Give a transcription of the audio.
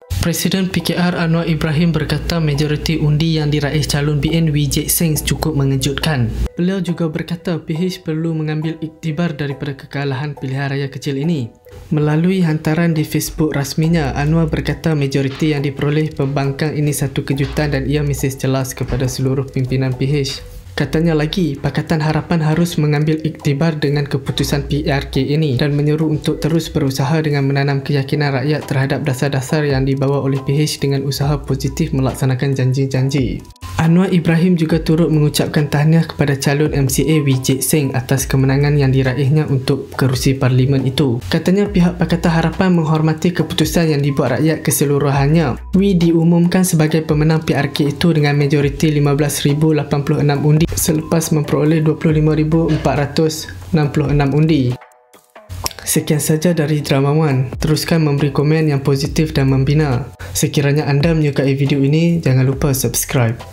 Presiden PKR Anwar Ibrahim berkata majoriti undi yang diraih calon BN Wee Jek Seng cukup mengejutkan. Beliau juga berkata PH perlu mengambil iktibar daripada kekalahan pilihan raya kecil ini. Melalui hantaran di Facebook rasminya, Anwar berkata majoriti yang diperoleh pembangkang ini satu kejutan dan ia mesej jelas kepada seluruh pimpinan PH. Katanya lagi, Pakatan Harapan harus mengambil iktibar dengan keputusan PRK ini dan menyeru untuk terus berusaha dengan menanam keyakinan rakyat terhadap dasar-dasar yang dibawa oleh PH dengan usaha positif melaksanakan janji-janji. Anwar Ibrahim juga turut mengucapkan tahniah kepada calon MCA Wee Jek Seng atas kemenangan yang diraihnya untuk kerusi parlimen itu. Katanya pihak Pakatan Harapan menghormati keputusan yang dibuat rakyat keseluruhannya. Wee diumumkan sebagai pemenang PRK itu dengan majoriti 15,086 undi selepas memperoleh 25,466 undi. Sekian saja dari Drama One. Teruskan memberi komen yang positif dan membina. Sekiranya anda menyukai video ini, jangan lupa subscribe.